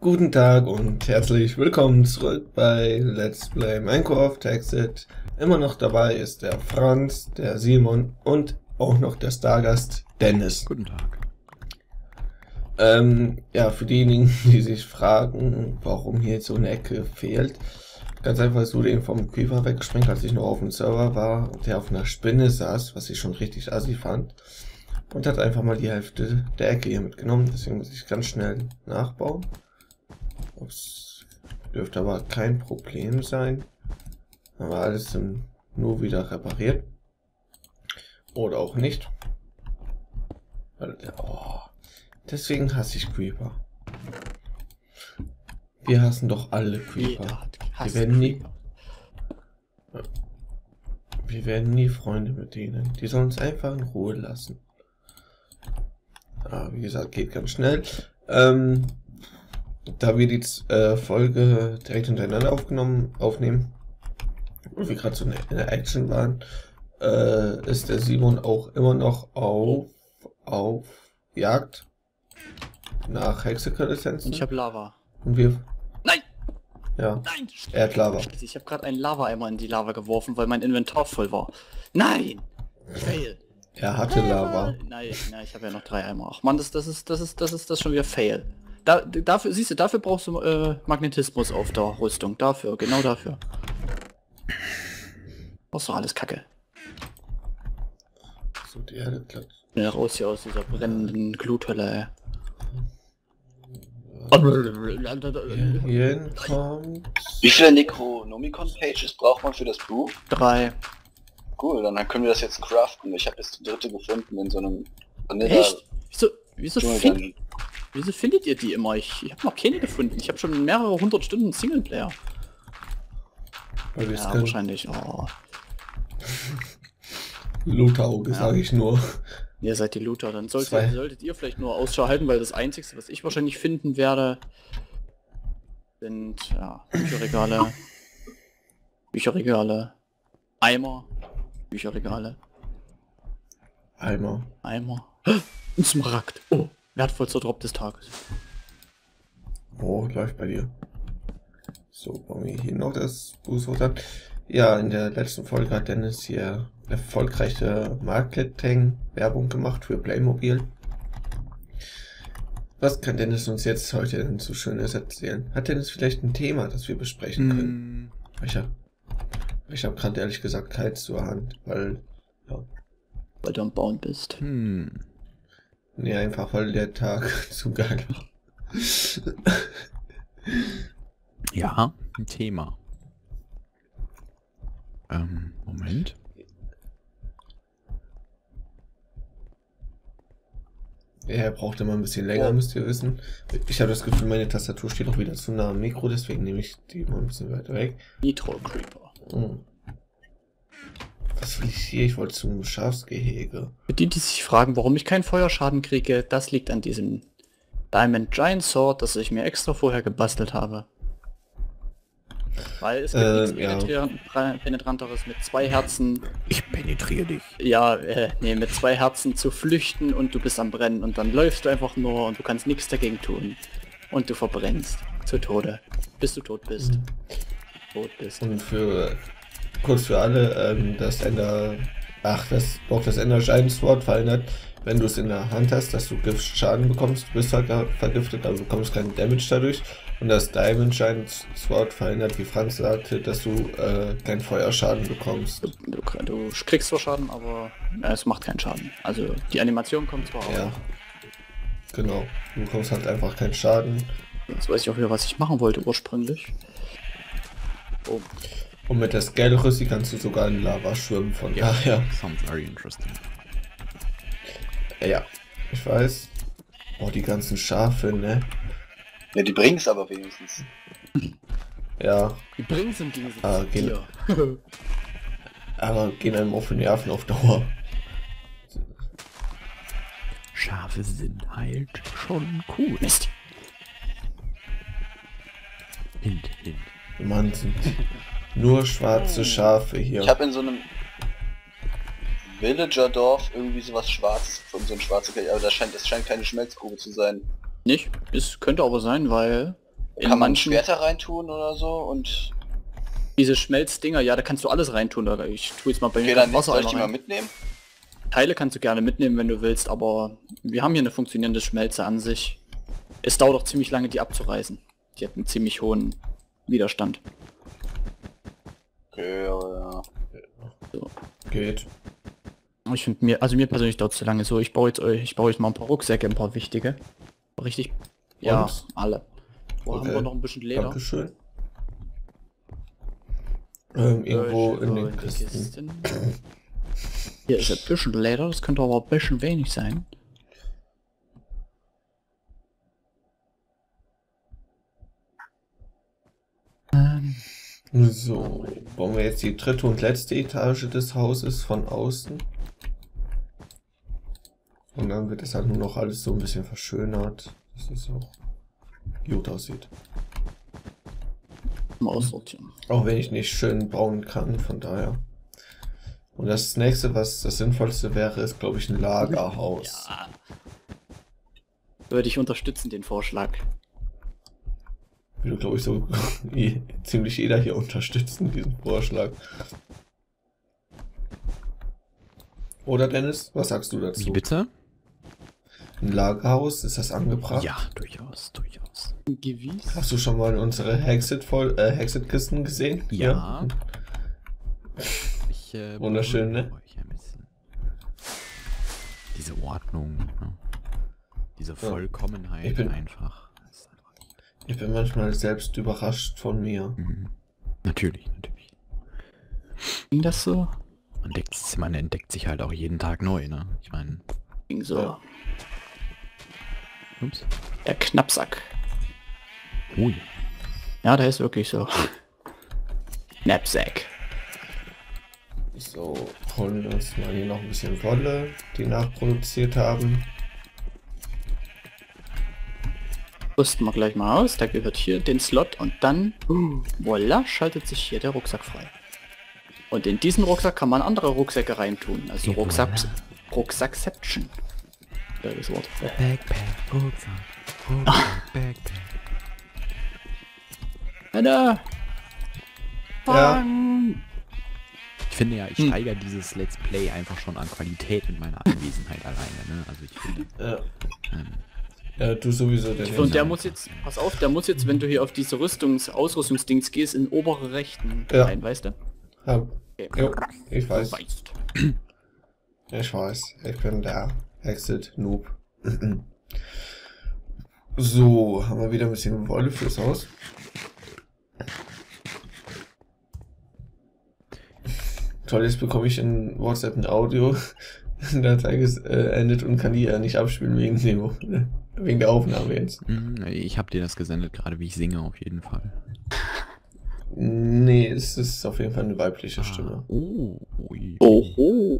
Guten Tag und herzlich willkommen zurück bei Let's Play Minecraft Exit. Immer noch dabei ist der Franz, der Simon und auch noch der Stargast Dennis. Guten Tag. Ja, für diejenigen, die sich fragen, warum hier jetzt so eine Ecke fehlt, ganz einfach ist Sude eben vom Creeper weggesprengt, als ich noch auf dem Server war und der auf einer Spinne saß, was ich schon richtig assi fand. Und hat einfach mal die Hälfte der Ecke hier mitgenommen, deswegen muss ich ganz schnell nachbauen. Das dürfte aber kein Problem sein. Aber alles nur wieder repariert. Oder auch nicht. Oh, deswegen hasse ich Creeper. Wir hassen doch alle Creeper. Wir werden nie Freunde mit denen. Die sollen uns einfach in Ruhe lassen. Aber wie gesagt, geht ganz schnell. Da wir die Folge direkt hintereinander aufnehmen und wir gerade so in der Action waren, ist der Simon auch immer noch auf Jagd nach Hexeker-Lizenzen. Ich habe Lava. Und wir... Nein! Ja, Nein! er hat Lava. Ich habe gerade einen Lava-Eimer in die Lava geworfen, weil mein Inventar voll war. Nein! Fail! Er hatte Lava. Nein, ich habe ja noch 3 Eimer. Ach man, das ist schon wieder Fail. Dafür, siehst du, dafür brauchst du Magnetismus auf der Rüstung. Dafür, genau dafür. Brauchst du alles Kacke. So, die Erde klappt. Schnell raus hier aus dieser brennenden Gluthölle, Hierhin kommt... Wie viele Necronomicon-Pages braucht man für das Buch? 3. Cool, dann können wir das jetzt craften. Ich habe jetzt die dritte gefunden in so einem... Echt? Wieso Dungeon. findet ihr die immer? Ich habe noch keine gefunden. Ich habe schon mehrere 100 Stunden Singleplayer. Weil Ja, wahrscheinlich. Oh. Looter-Auge, Ja. sage ich nur. Ihr seid die Looter. Dann solltet ihr vielleicht nur Ausschau halten, weil das Einzige, was ich wahrscheinlich finden werde, sind ja, Bücherregale, Eimer, Bücherregale, Eimer. Ein Smaragd. Oh, wertvollster Drop des Tages. Oh, läuft bei dir. So, bauen wir hier noch das Bußwort an. Ja, in der letzten Folge hat Dennis hier erfolgreiche Marketing-Werbung gemacht für Playmobil. Was kann Dennis uns jetzt heute denn so Schönes erzählen? Hat Dennis vielleicht ein Thema, das wir besprechen können? Ich hab gerade ehrlich gesagt keins zur Hand, weil... Ja. Weil du am Bauen bist. Nee, einfach weil der Tag zu geil war. Ja, ein Thema. Moment. Er braucht immer ein bisschen länger, müsst ihr wissen. Ich habe das Gefühl, meine Tastatur steht auch wieder zu nah am Mikro, deswegen nehme ich die mal ein bisschen weiter weg. Nitro Creeper. Was will ich hier? Ich wollte zum Schafsgehege. Für die sich fragen, warum ich keinen Feuerschaden kriege, das liegt an diesem Diamond Giant Sword, das ich mir extra vorher gebastelt habe. Weil es gibt nichts penetranteres mit 2 Herzen. Ich penetriere dich. Ja, nee, mit 2 Herzen zu flüchten und du bist am Brennen und dann läufst du einfach nur und du kannst nichts dagegen tun. Und du verbrennst zu Tode, bis du tot bist. Tot bist. Und kurz für alle, das Ender Giant Sword verhindert, wenn du es in der Hand hast, dass du Giftschaden bekommst, du bist halt vergiftet, aber du bekommst keinen Damage dadurch. Und das Diamond Giant Sword verhindert, wie Franz sagte, dass du keinen Feuerschaden bekommst. Du kriegst zwar Schaden, aber es macht keinen Schaden. Also die Animation kommt zwar Ja, auch. genau. Du bekommst halt einfach keinen Schaden. Jetzt weiß ich auch wieder, was ich machen wollte ursprünglich. Oh. Und mit der Scale-Rüssi kannst du sogar in Lava schwimmen, von daher. Sounds very interesting. Ja, ich weiß. Oh, die ganzen Schafe, ne? Ja, die bringen's aber wenigstens. Ja, Die bringen es im Gegensatz Ah, zu genau. dir. aber gehen einem auf die Nerven auf Dauer. Schafe sind halt schon cool. Mist. Hint. Mann, sind nur schwarze Schafe hier. Ich habe in so einem Villager-Dorf irgendwie sowas Schwarzes, von so einem schwarzen, aber das scheint keine Schmelzgrube zu sein. Nicht? Es könnte aber sein, weil Kann man Schwerter reintun oder so und... Diese Schmelzdinger, ja, da kannst du alles reintun. Oder ich tue jetzt mal bei mir Okay, dann Wasser soll ich die rein. mal mitnehmen? Teile kannst du gerne mitnehmen, wenn du willst, aber wir haben hier eine funktionierende Schmelze an sich. Es dauert auch ziemlich lange, die abzureißen. Die hat einen ziemlich hohen Widerstand. Okay, ja. So. Geht. Ich finde mir persönlich dauert es zu lange so. Ich baue jetzt mal ein paar Rucksäcke, ein paar wichtige. Richtig? Ja, Und? alle. Wo haben Okay. wir noch ein bisschen Leder? Dankeschön. Irgendwo in den Die Kisten. Hier ist ein bisschen Leder, das könnte aber ein bisschen wenig sein. So, bauen wir jetzt die dritte und letzte Etage des Hauses von außen. Und dann wird es halt nur noch alles so ein bisschen verschönert, dass es auch gut aussieht. Mal aussortieren. Auch wenn ich nicht schön bauen kann, von daher. Und das nächste, was das Sinnvollste wäre, ist, glaube ich, ein Lagerhaus. Ja. Würde ich unterstützen, den Vorschlag. Wie du, glaube ich, so ziemlich jeder hier unterstützen, diesen Vorschlag. Oder Dennis, was sagst du dazu? Wie bitte? Ein Lagerhaus, ist das angebracht? Ja, durchaus, durchaus. Gewiss. Hast du schon mal unsere Hexit-Kisten gesehen? Ja. Ich, Wunderschön, ne? beruhige euch ein bisschen. Diese Ordnung, ne? Diese Vollkommenheit Ich bin- einfach. Das ist einfach. Ich bin manchmal selbst überrascht von mir. Mhm. Natürlich, natürlich. Ging das so? Man entdeckt sich halt auch jeden Tag neu, ne? Ich meine, Ging so. Ja. ups. Der Knappsack. Oh ja. Ja, der ist wirklich so. Knapsack. So, holen wir uns mal hier noch ein bisschen Wolle, die nachproduziert haben. Rüsten wir gleich mal aus. Der gehört hier den Slot und dann, voila, schaltet sich hier der Rucksack frei. Und in diesen Rucksack kann man andere Rucksäcke reintun. Also Rucksackception. Das Wort. Backpack, Rucksack, Backpack. Alter! Ja. Ich finde ja, ich steigere dieses Let's Play einfach schon an Qualität mit meiner Anwesenheit alleine, ne? Also ich finde, Ja, ähm, ja du sowieso, Dennis. Und der muss jetzt, pass auf, der muss jetzt, wenn du hier auf diese Ausrüstungsdings gehst, in obere Rechten Ja. rein, weißt du? Ja, Okay. jo, ich weiß. Du weißt. Ich weiß. Ich bin der Hexit-Noob. So, haben wir wieder ein bisschen Wolle fürs Haus. Toll, jetzt bekomme ich in WhatsApp ein Audio. Datei endet und kann die nicht abspielen wegen der Aufnahme jetzt. ich habe dir das gesendet, gerade wie ich singe auf jeden Fall. Nee, es ist auf jeden Fall eine weibliche Stimme. Oh, ui. Oho.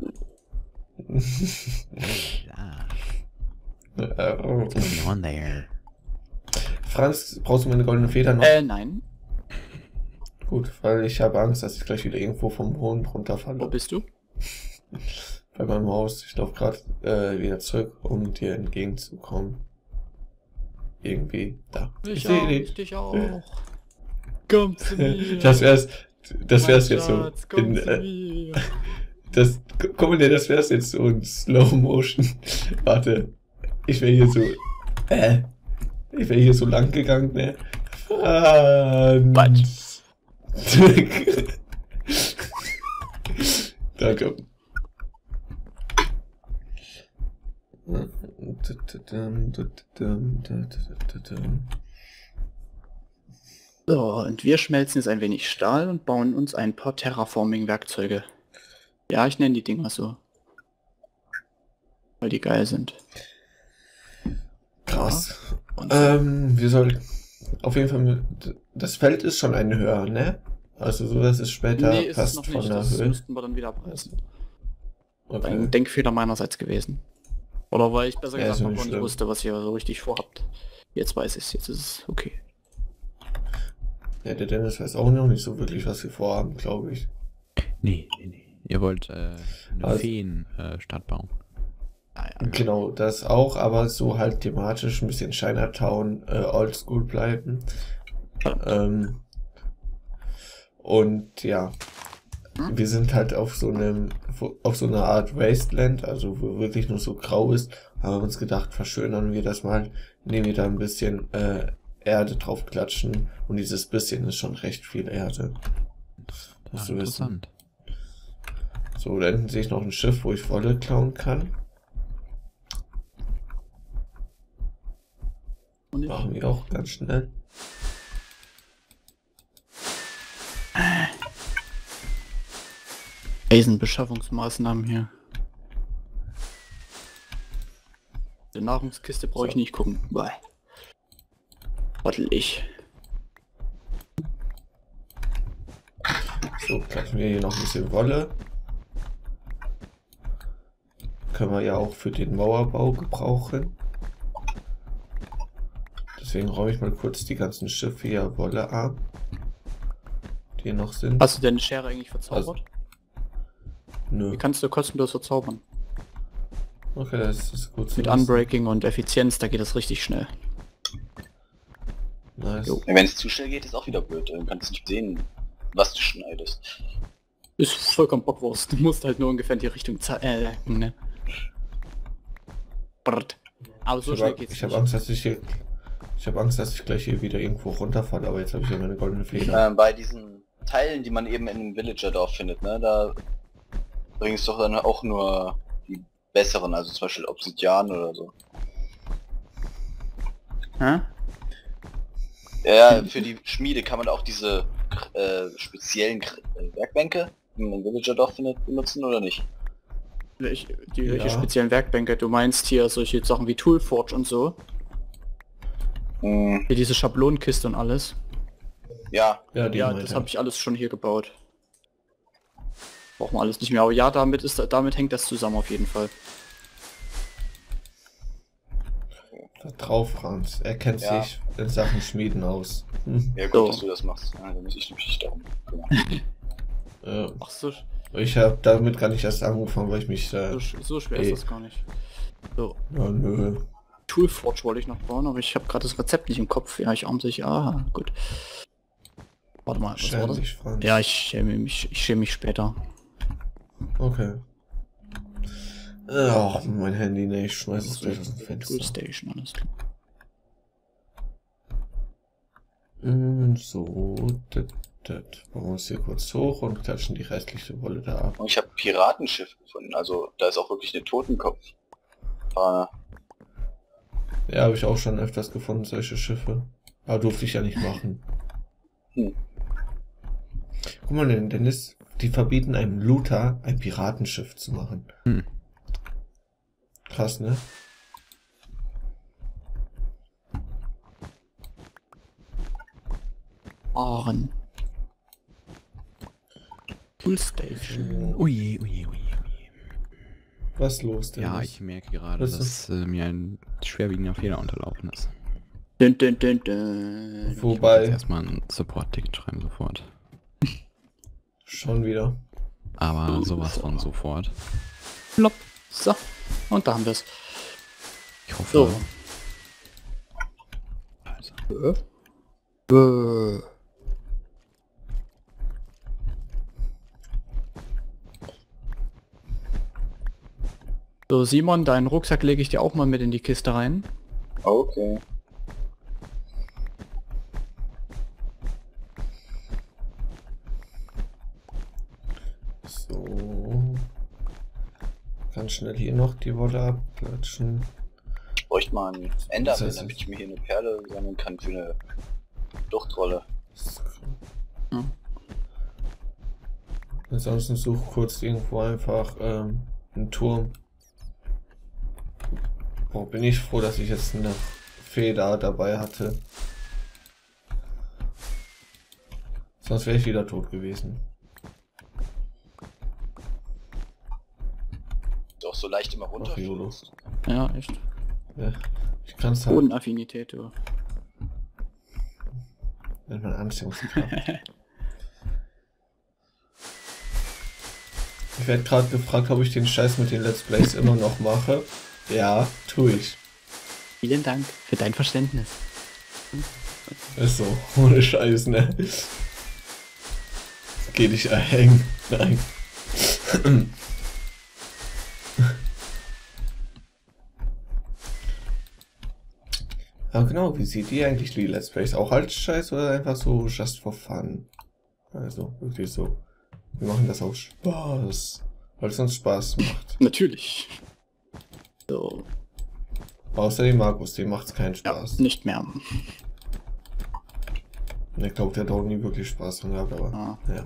Ja. Oh. What's going on there? Franz, brauchst du meine goldene Feder noch? Nein. Gut, weil ich habe Angst, dass ich gleich wieder irgendwo vom Mond Wo runterfalle. bist du? Bei meinem Haus. Ich laufe gerade wieder zurück, um dir entgegenzukommen. Irgendwie da. Ich seh auch, dich. ich dich auch. Komm zu mir. Das wär's jetzt so. Schatz, komm In, zu mir. guck mal, das wär's jetzt so in Slow Motion. Warte. Ich wäre hier so. Ich wäre hier so lang gegangen, ne? Quatsch. Danke. So, und wir schmelzen jetzt ein wenig Stahl und bauen uns ein paar Terraforming-Werkzeuge. Ja, ich nenne die Dinger so. Weil die geil sind. Krass. Und Wir sollten auf jeden Fall das Feld ist schon ein höher, ne? Also so, dass es später nee, ist es passt noch von nicht. der Das Höhe. müssten wir dann wieder abreißen. Okay. Ein Denkfehler meinerseits gewesen. Oder weil ich besser Ja, ist gesagt nicht noch nicht schlimm. wusste, was ihr so richtig vorhabt. Jetzt weiß ich es, jetzt ist es okay. Ja, der Dennis weiß auch noch nicht so wirklich, was wir vorhaben, glaube ich. Nee. Ihr wollt eine Also- Feen-Stadt bauen. Ah, ja. Genau, das auch, aber so halt thematisch ein bisschen Chinatown Oldschool bleiben. Und ja, wir sind halt auf so einer Art Wasteland, also wo wirklich nur so grau ist, haben wir uns gedacht, verschönern wir das mal, indem wir da ein bisschen Erde drauf klatschen, und dieses bisschen ist schon recht viel Erde. Ja, Das zu wissen. interessant. So, da hinten sehe ich noch ein Schiff, wo ich Wolle klauen kann. Und ich, Machen wir auch ganz schnell. Eisenbeschaffungsmaßnahmen hier. Die Nahrungskiste brauche ich So. nicht gucken. Bäh. Trottelig. So, klatschen wir hier noch ein bisschen Wolle. Können wir ja auch für den Mauerbau gebrauchen. Deswegen räume ich mal kurz die ganzen Schiffe hier Wolle ab, die hier noch sind. Hast du deine Schere eigentlich verzaubert? Nö. Die kannst du kostenlos verzaubern. Okay, das ist gut zu Mit wissen. Unbreaking und Effizienz, da geht das richtig schnell. Nice. Jo. Wenn es zu schnell geht, ist auch wieder blöd. Dann kannst du nicht sehen, was du schneidest. Ist vollkommen Bockwurst. Du musst halt nur ungefähr in die Richtung ne? Brrt. Aber so schnell geht's Ich habe Angst, dass ich gleich hier wieder irgendwo runterfalle, aber jetzt habe ich ja meine goldene Feder. Bei diesen Teilen, die man eben in einem Villager-Dorf findet, ne, da bringst du doch dann auch nur die besseren, also zum Beispiel Obsidian oder so. Hä? Ja, für die Schmiede kann man auch diese speziellen Werkbänke, die man im Villager-Dorf findet, benutzen oder nicht? Welche Ja. speziellen Werkbänke? Du meinst hier solche Sachen wie Toolforge und so? Hm, Hier diese Schablonenkiste und alles? ja, Ja, die Ja, meinte das ich. habe ich alles schon hier gebaut. Brauchen wir alles nicht mehr, aber ja, damit hängt das zusammen auf jeden Fall. Da drauf, Franz. Er kennt Ja. sich in Sachen Schmieden aus. ja gut, So. dass du das machst. Ja, dann muss ich mich darum kümmern. Ach so, Ich habe damit gar nicht erst angefangen, weil ich mich so schwer Ey. ist das gar nicht. So, ja, nö. Toolforge wollte ich noch bauen, aber ich habe gerade das Rezept nicht im Kopf. Ja, ich arm sich. Ah, gut. Warte mal, was war Schäm das? dich, Franz. Ja, ich schäme mich später. Okay. Ach, mein Handy, ne, ich schmeiß es gleich aus dem Fenster. Toolstation, alles klar. So, bauen wir uns hier kurz hoch und klatschen die restliche Wolle da ab. Und ich habe Piratenschiff gefunden, also da ist auch wirklich eine Totenkopf. Ja, habe ich auch schon öfters gefunden, solche Schiffe. Aber durfte ich ja nicht machen. Hm. Guck mal, Dennis, die verbieten einem Looter, ein Piratenschiff zu machen. Hm. Krass, ne? Aachen. Toolstation. Ui, ui, ui, ui. Was ist los, Dennis? Ja, ich merke gerade, Was dass mir ein schwerwiegender Fehler unterlaufen ist. Dun, dun, dun, dun. Ich muss Wobei, jetzt erstmal ein Support-Ticket schreiben sofort. schon wieder. Aber sowas von sofort. Plopp. So, und da haben wir es. Ich hoffe. So. Also, So, Simon, deinen Rucksack lege ich dir auch mal mit in die Kiste rein. Okay. So. Ganz schnell hier noch die Wolle abklatschen. Ich bräuchte mal einen Enderman, Das heißt, damit ich mir hier eine Perle sammeln kann für eine Fluchtrolle. Ja. Ansonsten such kurz irgendwo einfach einen Turm. Oh, bin ich froh, dass ich jetzt eine Feder dabei hatte. Sonst wäre ich wieder tot gewesen. Ist auch so leicht immer runter. Ach, YOLO. Ja, echt. Ja, ich kann es halt, Bodenaffinität, du. wenn man Anziehungskraft. Ich werde gerade gefragt, ob ich den Scheiß mit den Let's Plays immer noch mache. Ja, tue ich. Vielen Dank für dein Verständnis. Ist so, ohne Scheiß, ne? Geh dich erhängen. Nein. Aber genau, wie sieht ihr eigentlich die Let's Plays? Auch als Scheiß oder einfach so just for fun? Also, wirklich so. Wir machen das auch Spaß. Weil es uns Spaß macht. Natürlich. So. Außer dem Markus, dem macht's keinen Ja, Spaß. nicht mehr. Ich glaube, der hat auch nie wirklich Spaß dran gehabt, aber Ah. ja.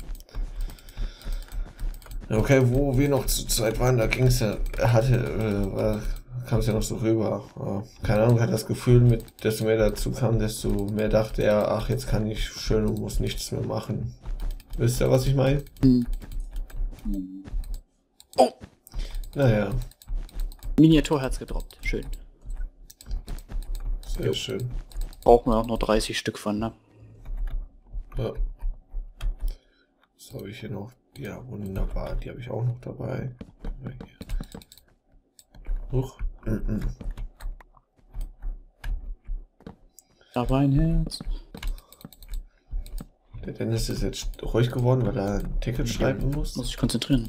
Okay, wo wir noch zu zweit waren, da ging es ja, kam es ja noch so rüber. Keine Ahnung, hat das Gefühl, desto mehr dazu kam, desto mehr dachte er, ach, jetzt kann ich schön und muss nichts mehr machen. Wisst ihr, was ich meine? Hm. Oh! Naja, Miniaturherz gedroppt. Schön. sehr schön. Brauchen wir auch noch 30 Stück von, ne? Ja. Was habe ich hier noch? Ja, wunderbar. Die habe ich auch noch dabei. Huch. Aber ein Herz. Der Dennis ist jetzt ruhig geworden, weil er ein Ticket schreiben muss. Muss ich konzentrieren.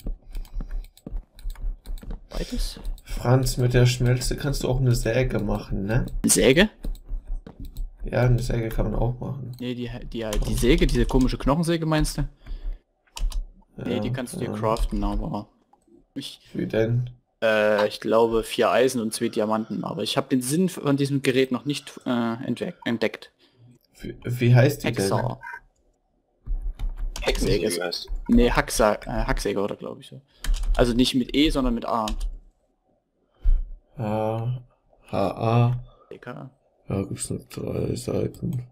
Beides? Franz, mit der Schmelze kannst du auch eine Säge machen, ne? Säge? Ja, eine Säge kann man auch machen. Nee, die Säge, diese komische Knochensäge meinst du? Nee, Ja, die kannst du dir ja. craften, aber... Wie denn? Ich glaube 4 Eisen und 2 Diamanten, aber ich habe den Sinn von diesem Gerät noch nicht entdeckt. Wie heißt die Hexer. Hexensäge ist- heißt. Nee, Hacksäge oder glaube ich so. Also nicht mit E, sondern mit A. denn? H-A. DK. Ja, gibt's nur 3 Seiten.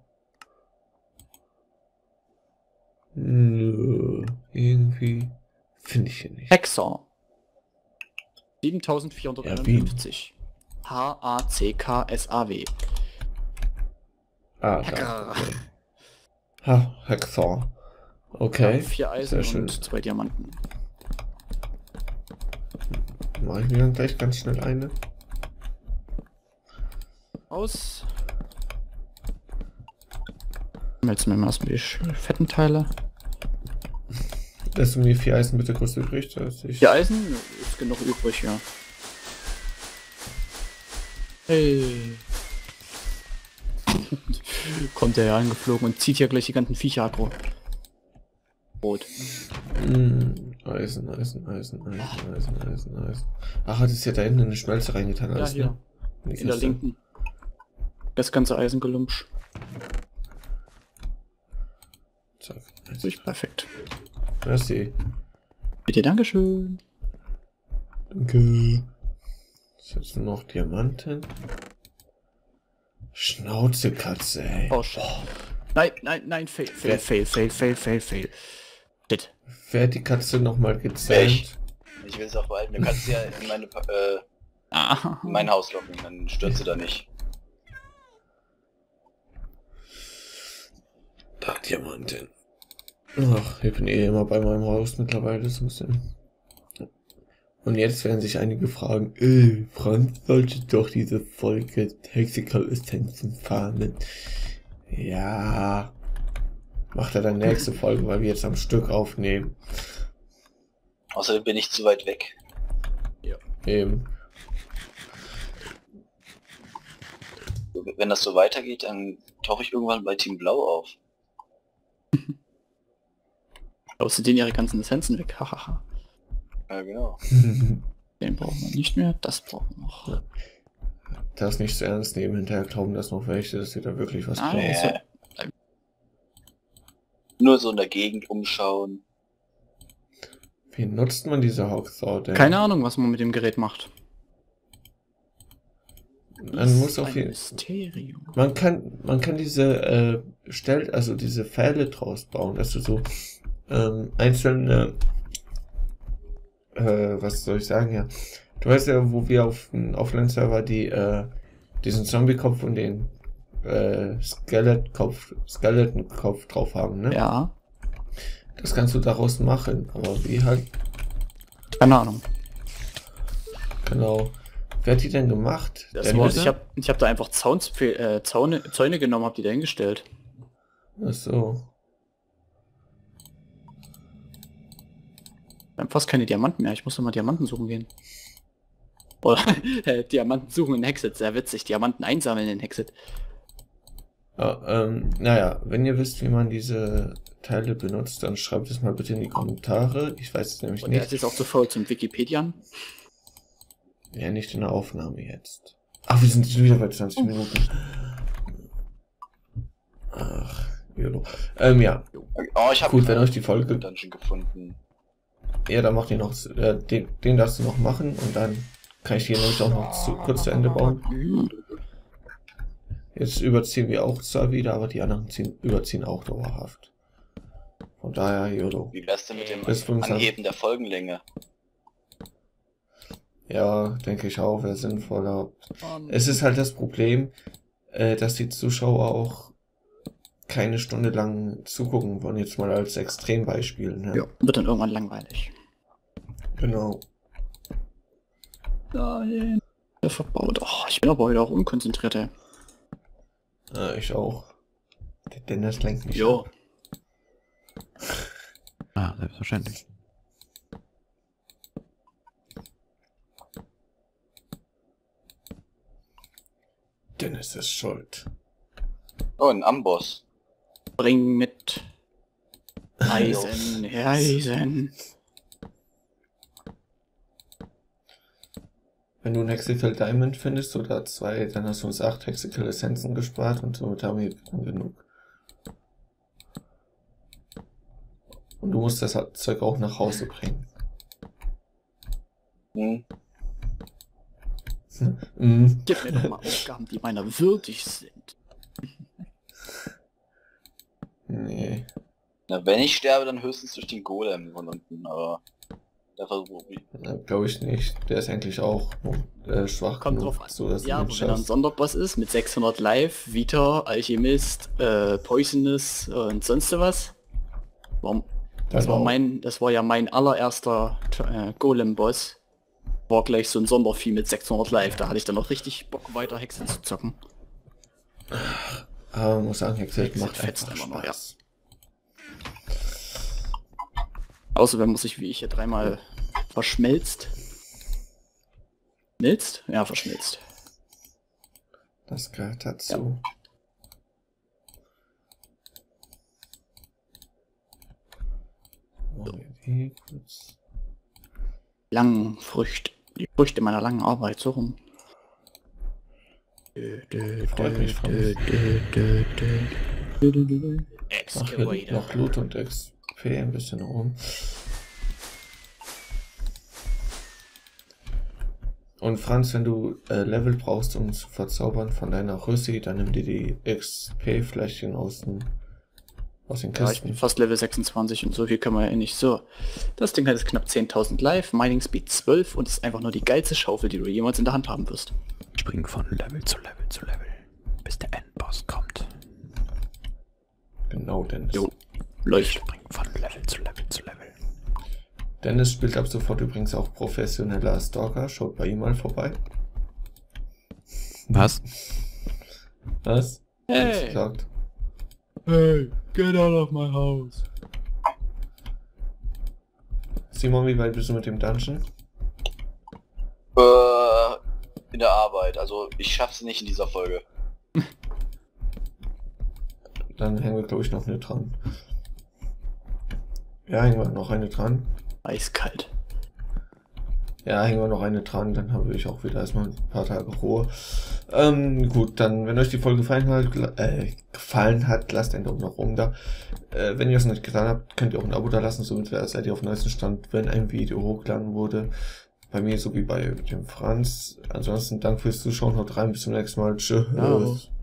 Nö, irgendwie finde ich hier nicht. Hexer. 7451. H-A-C-K-S-A-W. Ah, da. Hacker. Okay. Ha, Hexer. Okay. 4 Eisen Sehr schön. und 2 Diamanten. Mache ich mir dann gleich ganz schnell eine. Aus. Jetzt mir mal die fetten Teile. Lässt du mir 4 Eisen bitte kurz übrig, dass ich... 4 Eisen ist genug übrig, ja. Hey. Kommt der ja angeflogen und zieht hier gleich die ganzen Viecher aggro. Rot. Eisen. Ach, hat es ja da hinten in eine Schmelze reingetan, Ja, alles, hier. ne? In der linken. Das ganze Eisengelumpsch. Zack. Durch perfekt. Merci. Bitte, Dankeschön. Danke. Jetzt nur noch Diamanten. Schnauzekatze, ey. Oh, shit. Nein, fail. Shit. Wer hat die Katze nochmal Ich. gezählt? Ich will es auch behalten. Du kannst sie ja in Ah. mein Haus locken, dann stört sie da nicht. Da, Diamanten. Ach, ich bin eh immer bei meinem Haus mittlerweile so ein bisschen. Und jetzt werden sich einige fragen, Franz sollte doch diese Folge Hexical Essenzen farmen. Ja. Macht er dann nächste Folge, weil wir jetzt am Stück aufnehmen. Außerdem bin ich zu weit weg. Eben. Wenn das so weitergeht, dann tauche ich irgendwann bei Team Blau auf. Außer denen ihre ganzen Essenzen weg. Hahaha. Ja, genau. Den brauchen wir nicht mehr. Das brauchen wir noch. Das nicht so ernst nehmen, hinterher glauben das noch welche, dass wir da wirklich was Ah, brauchen. ja. Nur so in der Gegend umschauen. Wie nutzt man diese Hawksaw denn? Keine Ahnung, was man mit dem Gerät macht. Man muss ist auf ein jeden Mysterium. Man kann diese also diese Pfähle draus bauen, dass du so einzelne was soll ich sagen, ja. Du weißt ja, wo wir auf dem Offline-Server diesen Zombie-Kopf und den Skeleton-Kopf drauf haben, ne? Ja, Das kannst du daraus machen, aber wie halt, keine Ahnung. genau. Wer hat die denn gemacht? Das Der war, Nüsse? ich hab da einfach Zäune genommen, hab die da hingestellt. Ach so. Wir haben fast keine Diamanten mehr, ich muss noch mal Diamanten suchen gehen. Oder Diamanten suchen in Hexet, sehr witzig. Diamanten einsammeln in Hexet. Ja, naja, wenn ihr wisst, wie man diese Teile benutzt, dann schreibt es mal bitte in die Kommentare. Ich weiß es nämlich Und der ist nicht. jetzt auch zu faul zum Wikipedian. Ja, nicht in der Aufnahme jetzt. Ach, wir sind schon wieder bei 20 Minuten. Ach, YOLO. Ja, Oh, ich habe gut, wenn euch die Folge... Dungeon gefunden. Ja, dann macht ihr noch... den darfst du noch machen und dann kann ich hier nämlich auch noch kurz zu Ende bauen. Jetzt überziehen wir auch zwar wieder, aber die anderen überziehen auch dauerhaft. Von daher, YOLO. Wie wär's denn mit dem Bis 25. Anheben der Folgenlänge? Ja, denke ich auch, wäre sinnvoller. Es ist halt das Problem, dass die Zuschauer auch keine Stunde lang zugucken wollen, jetzt mal als Extrembeispiel. Ne? Ja, wird dann irgendwann langweilig. Genau. Nein. Der verbaut. Oh, ich bin aber heute auch unkonzentriert, ey. Ich auch. Der Dennis lenkt mich Jo. ab. Ah, selbstverständlich. Dennis ist schuld. Oh, ein Amboss. Bring mit Eisen, Eisen. Wenn du ein Hexical Diamond findest oder 2, dann hast du uns 8 Hexical Essenzen gespart und somit haben wir dann genug. Und du musst das Zeug auch nach Hause bringen. Hm. Mhm. Gib mir doch mal Aufgaben, die meiner würdig sind. Nee. Na, wenn ich sterbe, dann höchstens durch den Golem von unten, aber... Der versucht mich. Glaube ich nicht. Der ist eigentlich auch schwach Kommt genug, drauf an. so dass Ja, du aber nicht wenn er ein schaffst. Sonderboss ist mit 600 Life, Vita, Alchemist, Poisonous und sonst was. Das war ja mein allererster Golem-Boss. War gleich so ein Sondervieh mit 600 Life. Da hatte ich dann noch richtig Bock, weiter Hexen zu zocken. Aber man muss sagen, Hexen Hexen macht fetzt einfach immer noch, Spaß. Außer wenn man sich wie ich hier dreimal verschmelzt. Schmilzt? Ja, verschmilzt. Das gehört dazu. So. Okay, kurz. Langen Früchte. Die Früchte meiner langen Arbeit, so rum. Freut mich, Franz. Ach, hier liegt noch Loot und XP ein bisschen rum. Und Franz, wenn du Level brauchst, um zu verzaubern von deiner Rüssi, dann nimm dir die XP-Fläschchen aus den Ja, ich bin Kisten. fast Level 26 und so viel kann man ja nicht. So, das Ding hat jetzt knapp 10.000 Life, Mining Speed 12 und ist einfach nur die geilste Schaufel, die du jemals in der Hand haben wirst. Springen von Level zu Level zu Level, bis der Endboss kommt. Genau, Dennis. Jo, läuft. Springen von Level zu Level zu Level. Dennis spielt ab sofort übrigens auch professioneller Stalker. Schaut bei ihm mal vorbei. Was? Was? Hey. Hat's gesagt. Hey, get out of my house. Simon, wie weit bist du mit dem Dungeon? In der Arbeit, also ich schaff's nicht in dieser Folge. Dann hängen wir, glaube ich, noch eine dran. Ja, hängen wir noch eine dran. Eiskalt. Ja, hängen wir noch eine dran, dann habe ich auch wieder erstmal ein paar Tage Ruhe. Gut, dann, wenn euch die Folge gefallen hat, lasst einen Daumen nach oben da. Wenn ihr es noch nicht getan habt, könnt ihr auch ein Abo da lassen, somit seid ihr auf dem neuesten Stand, wenn ein Video hochgeladen wurde. Bei mir sowie bei dem Franz. Ansonsten danke fürs Zuschauen, haut rein, bis zum nächsten Mal. Tschüss. Ja.